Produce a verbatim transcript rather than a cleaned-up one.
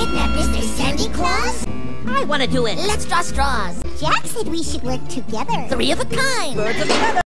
Kidnap is their Sandy Claus? I want to do it. Let's draw straws. Jack said we should work together. Three of a kind. Birds of a feather.